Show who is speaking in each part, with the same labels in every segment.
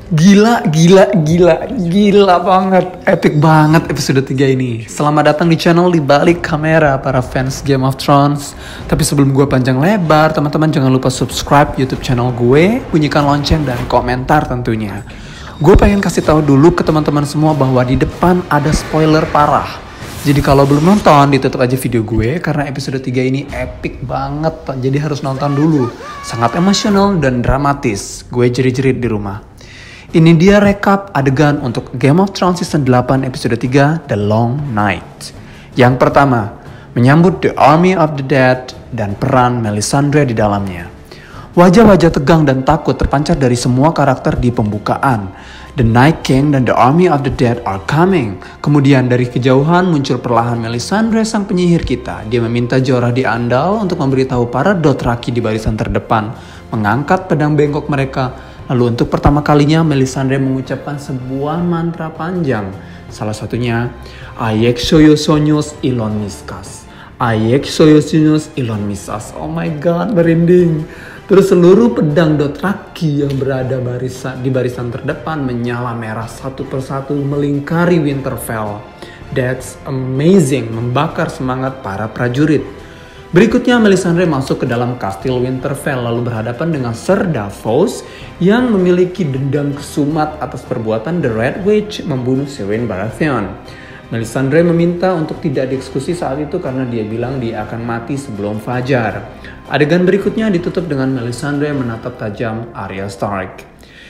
Speaker 1: Gila banget. Epic banget episode 3 ini. Selamat datang di channel di balik kamera para fans Game of Thrones. Tapi sebelum gue panjang lebar, teman-teman jangan lupa subscribe YouTube channel gue, bunyikan lonceng dan komentar tentunya. Gue pengen kasih tahu dulu ke teman-teman semua bahwa di depan ada spoiler parah. Jadi kalau belum nonton, ditutup aja video gue karena episode 3 ini epic banget. Jadi harus nonton dulu. Sangat emosional dan dramatis. Gue jerit-jerit di rumah. Ini dia rekap adegan untuk Game of Thrones Season 8 episode 3 The Long Night. Yang pertama, menyambut The Army of the Dead dan peran Melisandre di dalamnya. Wajah-wajah tegang dan takut terpancar dari semua karakter di pembukaan. The Night King dan The Army of the Dead are coming. Kemudian dari kejauhan muncul perlahan Melisandre sang penyihir kita. Dia meminta Jorah diandal untuk memberitahu para Dothraki di barisan terdepan mengangkat pedang bengkok mereka. Lalu untuk pertama kalinya Melisandre mengucapkan sebuah mantra panjang. Salah satunya Ayek Soyosonyos Ilon Miskas. Ayek Soyosonyos Ilon Miskas. Oh my god, merinding. Terus seluruh pedang Dothraki yang berada di barisan terdepan menyala merah satu persatu melingkari Winterfell. That's amazing, membakar semangat para prajurit. Berikutnya Melisandre masuk ke dalam kastil Winterfell lalu berhadapan dengan Ser Davos yang memiliki dendam kesumat atas perbuatan The Red Witch membunuh Siryn Baratheon. Melisandre meminta untuk tidak dieksekusi saat itu karena dia bilang dia akan mati sebelum fajar. Adegan berikutnya ditutup dengan Melisandre menatap tajam Arya Stark.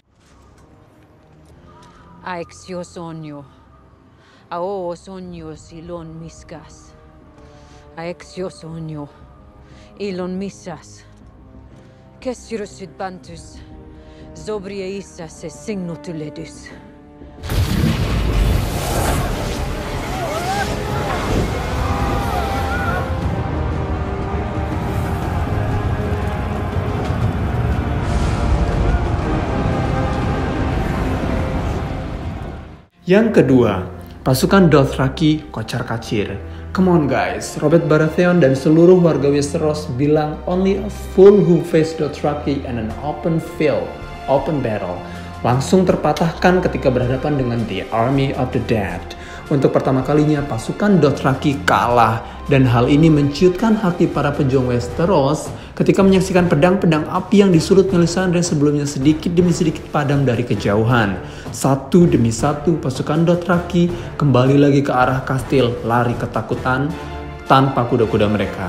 Speaker 2: Aexio sonio. Ao sonio silon miskas. Aexio sonio. Ilon misas. Kesirusid bantus. Zobria issa se signotuledus.
Speaker 1: Yang kedua, pasukan Dothraki kocar-kacir. Come on guys, Robert Baratheon dan seluruh warga Westeros bilang only a fool who faced Dothraki in an open battle. Langsung terpatahkan ketika berhadapan dengan The Army of the Dead. Untuk pertama kalinya pasukan Dothraki kalah dan hal ini menciutkan hati para pejuang Westeros ketika menyaksikan pedang-pedang api yang disulut Melisandre sebelumnya sedikit demi sedikit padam dari kejauhan. Satu demi satu pasukan Dothraki kembali lagi ke arah kastil lari ketakutan tanpa kuda-kuda mereka.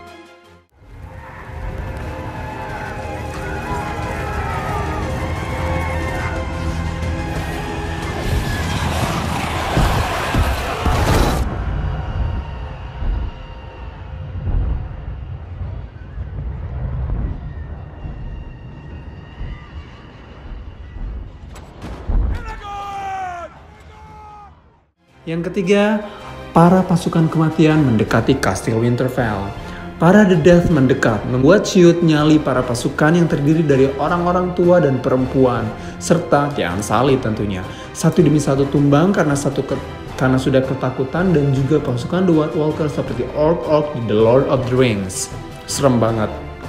Speaker 1: Yang ketiga, para pasukan kematian mendekati kastil Winterfell. Para The Death mendekat, membuat ciut nyali para pasukan yang terdiri dari orang-orang tua dan perempuan, serta Tian Sali tentunya. Satu demi satu tumbang karena sudah ketakutan dan juga pasukan The White Walker seperti Orc di The Lord of the Rings. Serem banget.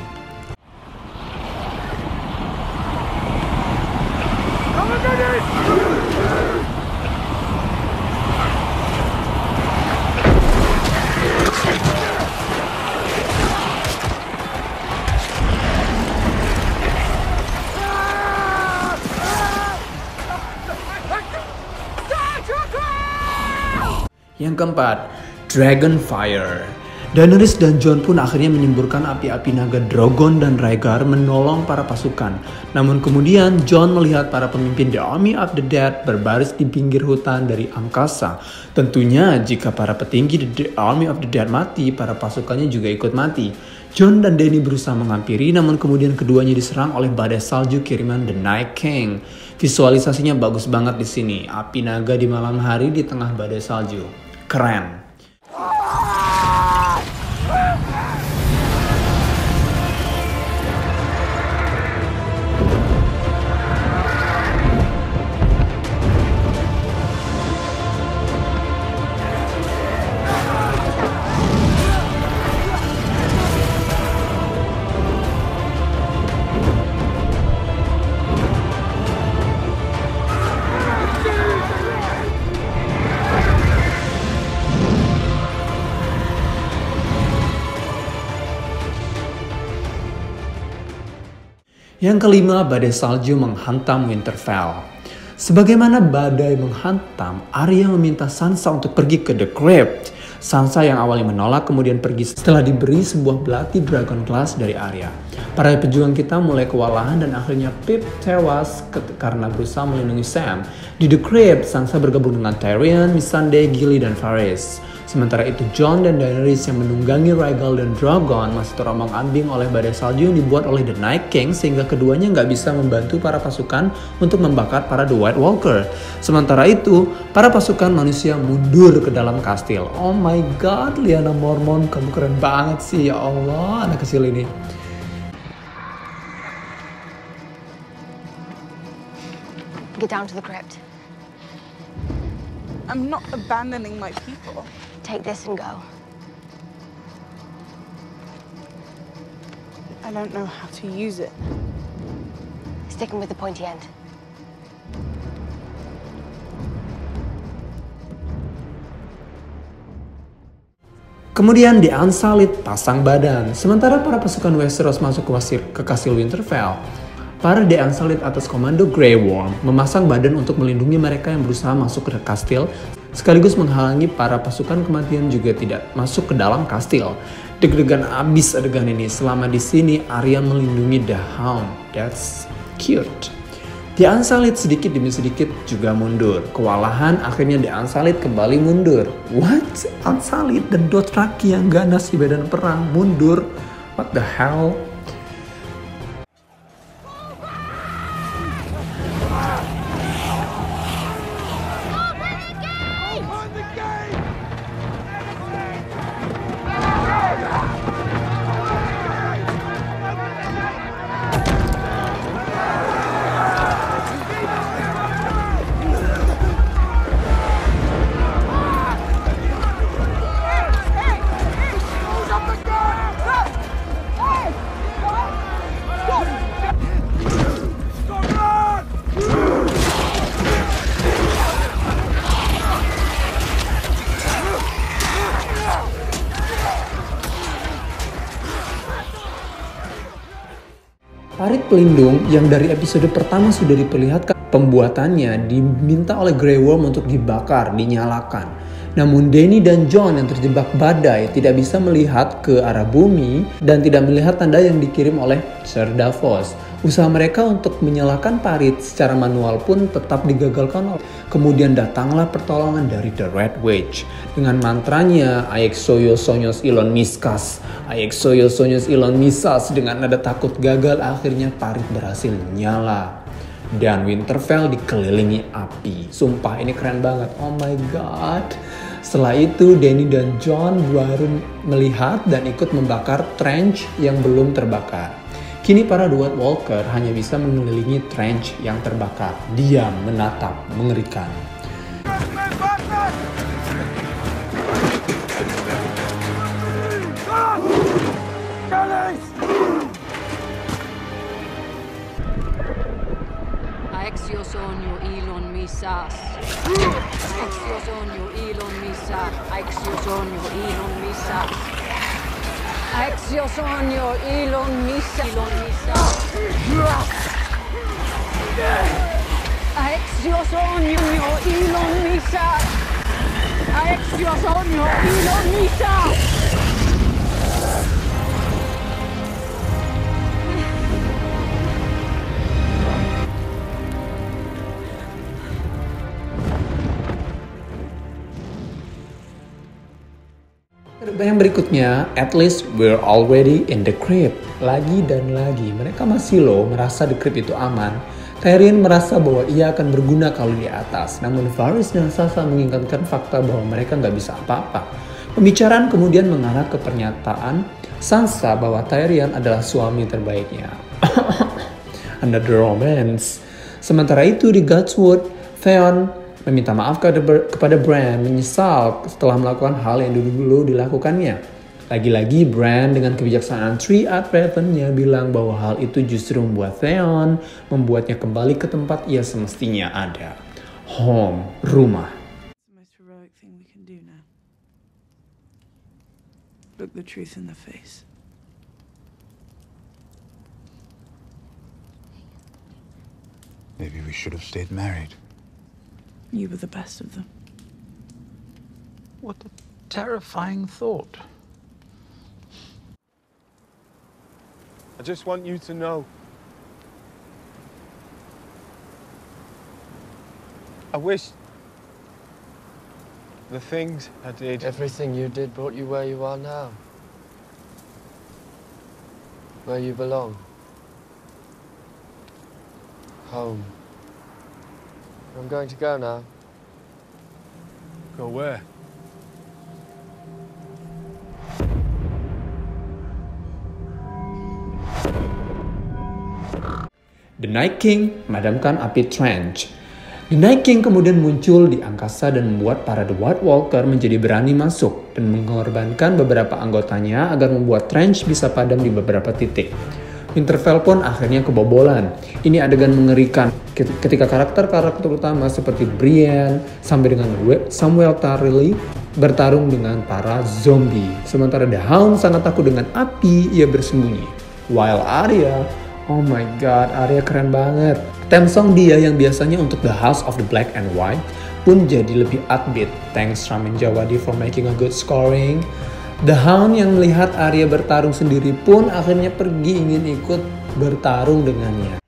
Speaker 1: Yang keempat, Dragonfire. Daenerys dan Jon pun akhirnya menyemburkan api-api naga Drogon dan Rhaegar menolong para pasukan. Namun kemudian Jon melihat para pemimpin The Army of the Dead berbaris di pinggir hutan dari angkasa. Tentunya jika para petinggi The Army of the Dead mati, para pasukannya juga ikut mati. Jon dan Dany berusaha menghampiri, namun kemudian keduanya diserang oleh badai salju kiriman The Night King. Visualisasinya bagus banget di sini. Api naga di malam hari di tengah badai salju. Keren. Yang kelima, badai salju menghantam Winterfell. Sebagaimana badai menghantam, Arya meminta Sansa untuk pergi ke The Crypt. Sansa yang awalnya menolak kemudian pergi setelah diberi sebuah belati Dragon Glass dari Arya. Para pejuang kita mulai kewalahan dan akhirnya Pip tewas karena berusaha melindungi Sam. Di The Crypt, Sansa bergabung dengan Tyrion, Missandei, Gilly, dan Varys. Sementara itu Jon dan Daenerys yang menunggangi Rhaegal dan Drogon masih terombang-ambing oleh badai salju yang dibuat oleh The Night King sehingga keduanya nggak bisa membantu para pasukan untuk membakar para The White Walker. Sementara itu, para pasukan manusia mundur ke dalam kastil. Oh my god, Lyanna Mormont, kamu keren banget sih, ya Allah, anak kecil ini.
Speaker 3: Get down to the crypt.
Speaker 4: I'm not abandoning my people.
Speaker 3: Take this and go.
Speaker 4: I don't know how to use it.
Speaker 3: Stick 'em with the pointy end.
Speaker 1: Kemudian di Unsullied pasang badan. Sementara para pasukan Westeros masuk ke kastil Winterfell, para The Unsullied atas komando Grey Worm memasang badan untuk melindungi mereka yang berusaha masuk ke kastil, sekaligus menghalangi para pasukan kematian juga tidak masuk ke dalam kastil. Deg-degan abis adegan ini. Selama di sini Arya melindungi The Hound. That's cute. The Unsullied sedikit demi sedikit juga mundur. Kewalahan akhirnya The Unsullied kembali mundur. What? Unsullied dan Dothraki yang ganas di medan perang mundur? What the hell? Parit pelindung yang dari episode pertama sudah diperlihatkan pembuatannya diminta oleh Grey Worm untuk dibakar, dinyalakan. Namun Dany dan Jon yang terjebak badai tidak bisa melihat ke arah bumi dan tidak melihat tanda yang dikirim oleh Ser Davos. Usaha mereka untuk menyalakan parit secara manual pun tetap digagalkan. Kemudian datanglah pertolongan dari The Red Witch. Dengan mantranya, Aexoyo Sonyos Ilon Miskas. Aexoyo Sonyos Ilon Misas. Dengan nada takut gagal, akhirnya parit berhasil nyala. Dan Winterfell dikelilingi api. Sumpah ini keren banget. Oh my god. Setelah itu Dany dan Jon baru melihat dan ikut membakar trench yang belum terbakar. Kini para The White Walker hanya bisa mengelilingi trench yang terbakar. Diam, menatap, mengerikan.
Speaker 2: Aexiosonia Ilon Misas. Aexiosonia Ilon Misas. Aexiosonia Ilon Misas. Aexiosonia Ilon Misas. Ilon Misas. Aexiosonia Ilon Misas. Aexiosonia Ilon Misas.
Speaker 1: Yang berikutnya, at least we're already in the crypt. Lagi dan lagi, mereka masih merasa the crypt itu aman. Tyrion merasa bahwa ia akan berguna kalau di atas. Namun Varys dan Sansa mengingatkan fakta bahwa mereka nggak bisa apa-apa. Pembicaraan kemudian mengarah ke pernyataan Sansa bahwa Tyrion adalah suami terbaiknya. Another romance. Sementara itu di Godswood, Theon meminta maaf kepada Bran, menyesal setelah melakukan hal yang dulu dilakukannya. Lagi-lagi Bran dengan kebijaksanaan Three Eyed Raven-nya bilang bahwa hal itu justru membuat Theon, membuatnya kembali ke tempat ia semestinya ada. Home, rumah.
Speaker 4: It's the most heroic thing we can do now. Look the truth in the face.
Speaker 5: Maybe we should have stayed married.
Speaker 4: You were the best of them.
Speaker 5: What a terrifying thought.
Speaker 6: I just want you to know. I wish the things I did.
Speaker 7: Everything you did brought you where you are now. Where you belong. Home. I'm going to go now.
Speaker 6: Go where?
Speaker 1: The Night King memadamkan api Trench. The Night King kemudian muncul di angkasa dan membuat para The White Walker menjadi berani masuk dan mengorbankan beberapa anggotanya agar membuat Trench bisa padam di beberapa titik. Winterfell pun akhirnya kebobolan. Ini adegan mengerikan ketika karakter-karakter utama seperti Brienne sampai dengan Samuel Tarly bertarung dengan para zombie. Sementara The Hound sangat takut dengan api, ia bersembunyi. While Arya, oh my god, Arya keren banget. Theme song dia yang biasanya untuk The House of the Black and White pun jadi lebih upbeat. Thanks Ramin Djawadi for making a good scoring. The Hound yang melihat Arya bertarung sendiri pun akhirnya pergi ingin ikut bertarung dengannya.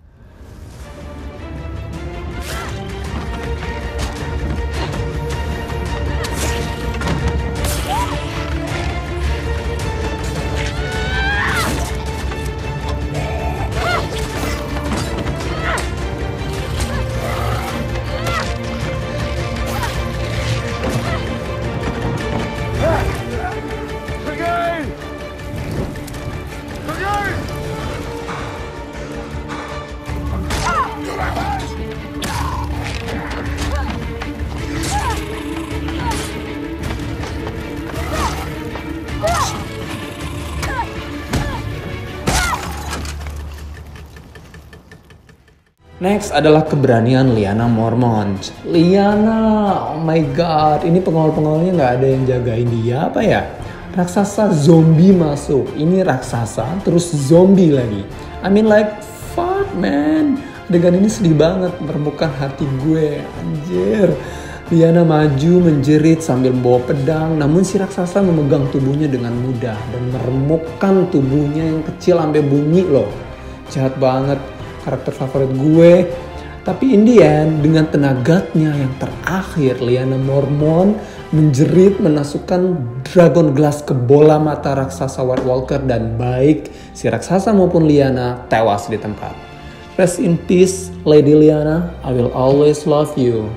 Speaker 1: Next adalah keberanian Lyanna Mormont. Lyanna, oh my god, ini pengawal-pengawalnya nggak ada yang jagain dia apa ya? Raksasa zombie masuk, ini raksasa terus zombie lagi. I mean like, fuck man. Adegan ini sedih banget, meremukkan hati gue, anjir. Lyanna maju menjerit sambil membawa pedang, namun si raksasa memegang tubuhnya dengan mudah dan meremukkan tubuhnya yang kecil sampai bunyi loh. Jahat banget. Karakter favorit gue. Tapi in the end, dengan tenaganya yang terakhir, Lyanna Mormont menjerit menasukkan dragon glass ke bola mata raksasa White Walker dan baik si raksasa maupun Lyanna tewas di tempat. Rest in peace, Lady Lyanna. I will always love you.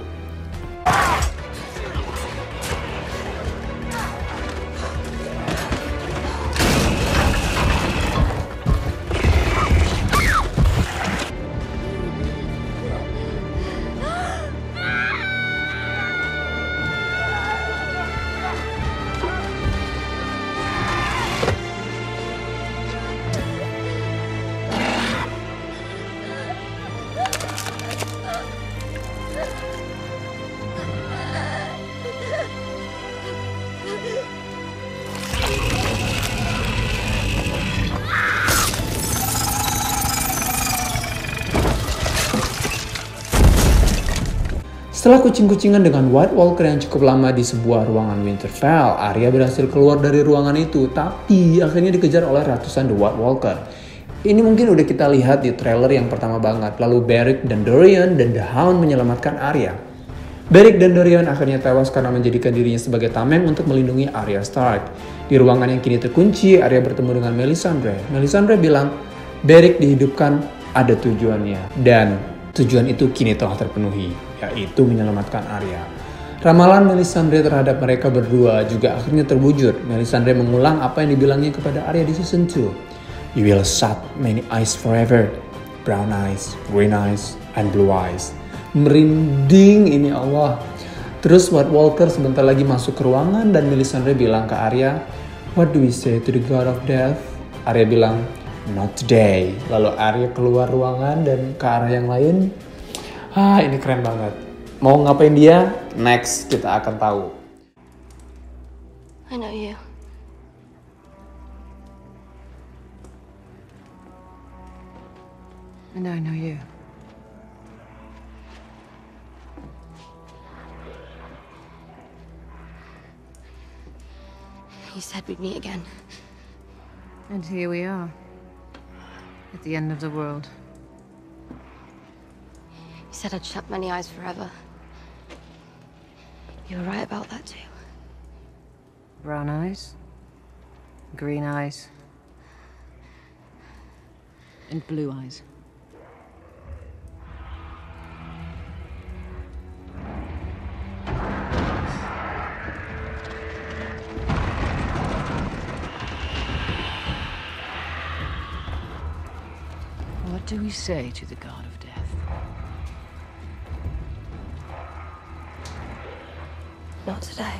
Speaker 1: Setelah kucing-kucingan dengan White Walker yang cukup lama di sebuah ruangan Winterfell, Arya berhasil keluar dari ruangan itu, tapi akhirnya dikejar oleh ratusan The White Walker. Ini mungkin udah kita lihat di trailer yang pertama banget, lalu Beric dan Dorian dan The Hound menyelamatkan Arya. Beric dan Dorian akhirnya tewas karena menjadikan dirinya sebagai tameng untuk melindungi Arya Stark. Di ruangan yang kini terkunci, Arya bertemu dengan Melisandre. Melisandre bilang, Beric dihidupkan ada tujuannya, dan tujuan itu kini telah terpenuhi, yaitu menyelamatkan Arya. Ramalan Melisandre terhadap mereka berdua juga akhirnya terwujud. Melisandre mengulang apa yang dibilangnya kepada Arya di season 2. You will shut many eyes forever. Brown eyes, green eyes, and blue eyes. Merinding ini Allah. Terus White Walker sebentar lagi masuk ke ruangan dan Melisandre bilang ke Arya, What do we say to the God of Death? Arya bilang, Not today. Lalu Arya keluar ruangan dan ke arah yang lain. Ini keren banget. Mau ngapain dia? Next kita akan tahu.
Speaker 3: I know you.
Speaker 2: And I know you.
Speaker 3: You said we'd meet again.
Speaker 2: And here we are. At the end of the world.
Speaker 3: You said I'd shut many eyes forever. You were right about that too.
Speaker 2: Brown eyes. Green eyes. And blue eyes. What do we say to the god of death?
Speaker 3: Not today.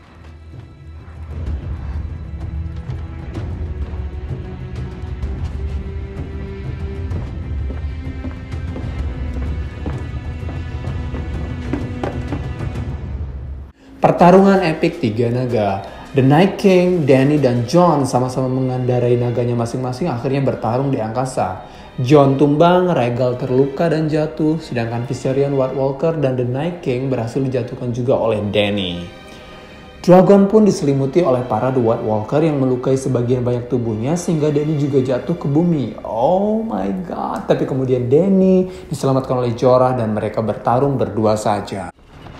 Speaker 1: Pertarungan epik tiga naga. The Night King, Dany, dan Jon sama-sama mengendarai naganya masing-masing akhirnya bertarung di angkasa. Jon tumbang, Rhaegal terluka dan jatuh, sedangkan Viserion, White Walker, dan The Night King berhasil dijatuhkan juga oleh Dany. Dragon pun diselimuti oleh para The White Walker yang melukai sebagian banyak tubuhnya sehingga Dany juga jatuh ke bumi. Oh my god, tapi kemudian Dany diselamatkan oleh Jorah dan mereka bertarung berdua saja.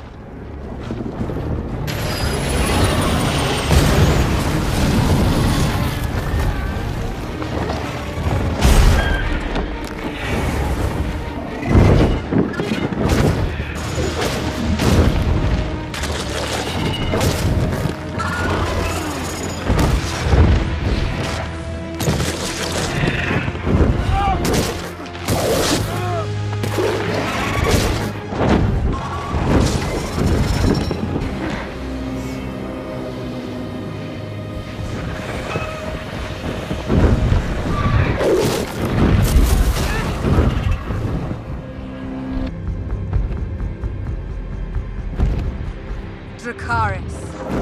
Speaker 2: Dracarys.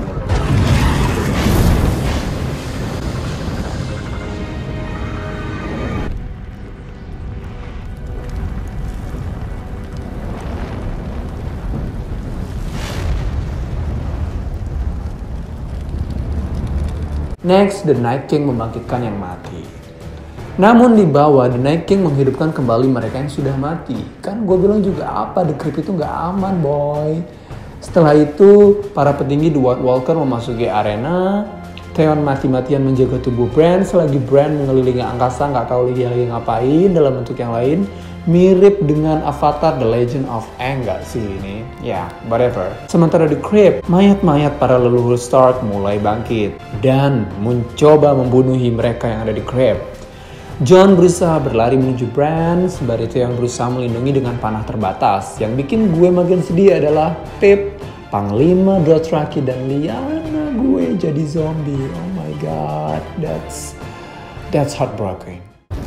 Speaker 1: Next, The Night King membangkitkan yang mati. Namun di bawah, The Night King menghidupkan kembali mereka yang sudah mati. Kan gue bilang juga apa, The Crypt itu nggak aman boy. Setelah itu, para petinggi The White Walker memasuki arena. Theon mati-matian menjaga tubuh Bran selagi Bran mengelilingi angkasa nggak tahu dia lagi ngapain dalam bentuk yang lain. Mirip dengan Avatar The Legend of Aang nggak sih ini? Ya, whatever. Sementara di Crypt, mayat-mayat para leluhur Stark mulai bangkit dan mencoba membunuhi mereka yang ada di Crypt. Jon berusaha berlari menuju Bran, sembari Theon berusaha melindungi dengan panah terbatas. Yang bikin gue makin sedih adalah Pip, Panglima Dothraki, dan Lyanna gue jadi zombie. Oh my god, that's heartbreaking.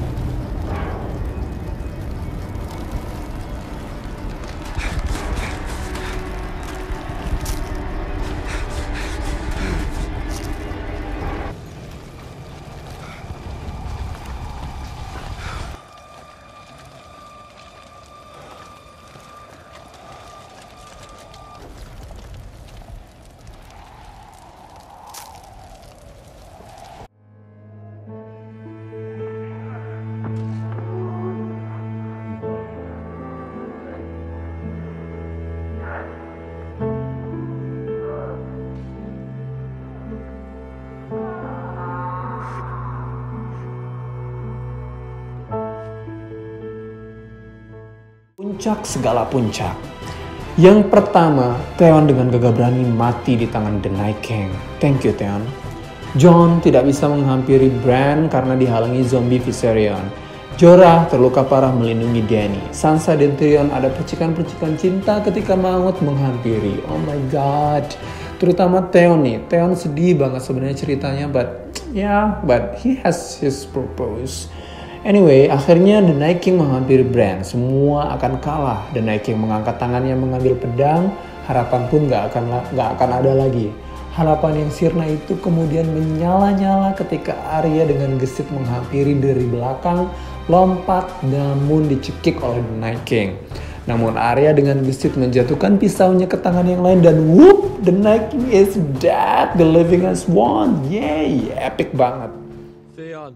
Speaker 1: Puncak segala puncak. Yang pertama, Theon dengan gagah berani mati di tangan The Night King. Thank you Theon. Jon tidak bisa menghampiri Bran karena dihalangi zombie Viserion. Jorah terluka parah melindungi Dany. Sansa dan Tyrion ada percikan-percikan cinta ketika maut menghampiri. Oh my god. Terutama Theon nih. Theon sedih banget sebenarnya ceritanya, but he has his purpose. Anyway, akhirnya The Night King menghampiri Bran. Semua akan kalah. The Night King mengangkat tangannya mengambil pedang. Harapan pun gak akan ada lagi. Harapan yang sirna itu kemudian menyala-nyala ketika Arya dengan gesit menghampiri dari belakang, lompat namun dicekik oleh The Night King. Namun Arya dengan gesit menjatuhkan pisaunya ke tangan yang lain dan whoop, the Night King is dead, the living has won. Yay, epic banget.
Speaker 8: Theon,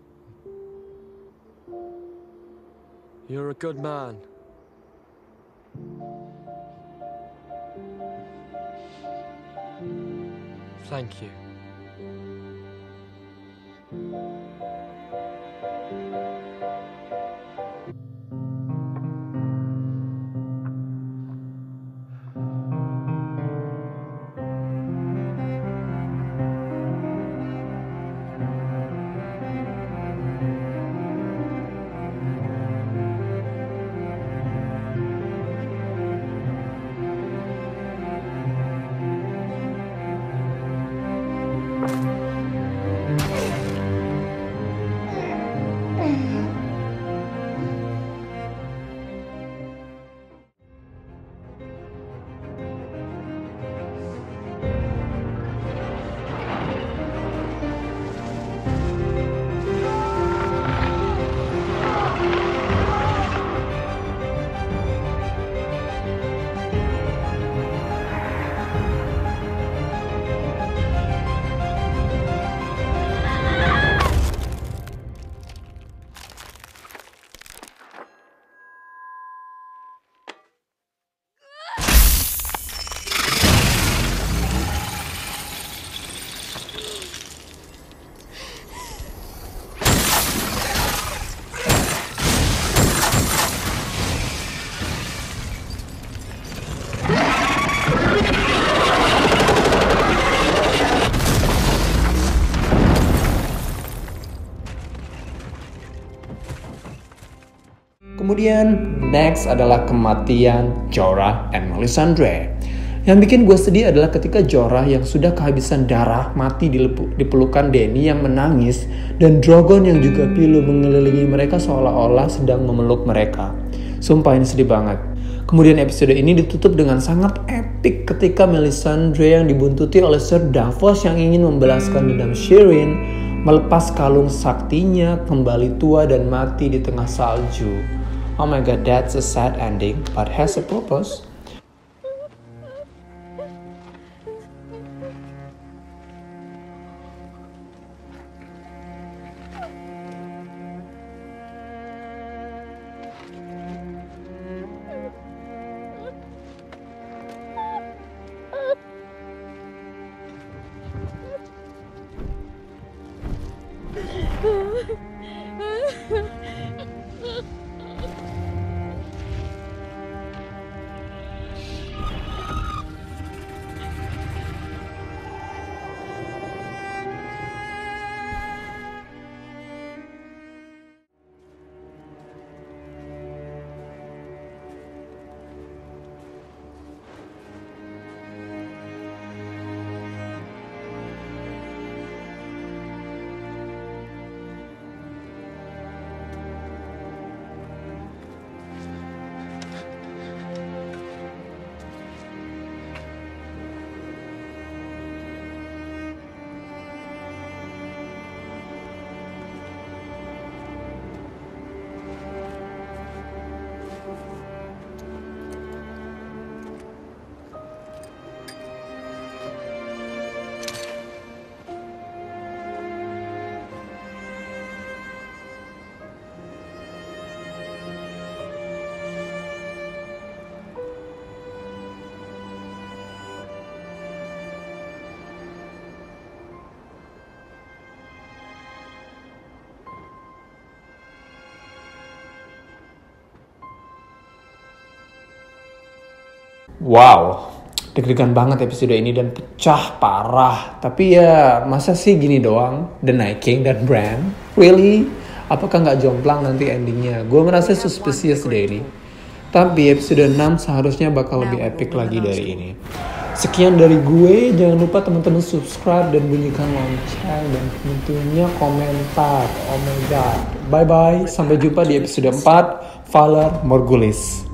Speaker 8: you're a good man. Thank you.
Speaker 1: Kemudian next adalah kematian Jorah and Melisandre. Yang bikin gue sedih adalah ketika Jorah yang sudah kehabisan darah mati di pelukan Dany yang menangis, dan Drogon yang juga pilu mengelilingi mereka seolah-olah sedang memeluk mereka. Sumpah ini sedih banget. Kemudian episode ini ditutup dengan sangat epik ketika Melisandre yang dibuntuti oleh Ser Davos yang ingin membalaskan dendam Shireen melepas kalung saktinya, kembali tua dan mati di tengah salju. Oh my god, that's a sad ending, but has a purpose. Wow, deg-degan banget episode ini dan pecah parah. Tapi ya masa sih gini doang, The Night King dan Bran? Really? Apakah nggak jomplang nanti endingnya? Gue merasa suspicious deh ini. Tapi episode 6 seharusnya bakal lebih epic lagi dari ini. Sekian dari gue, jangan lupa teman-teman subscribe dan bunyikan lonceng dan tentunya komentar. Oh my god. Bye-bye, sampai jumpa di episode 4, Valar Morghulis.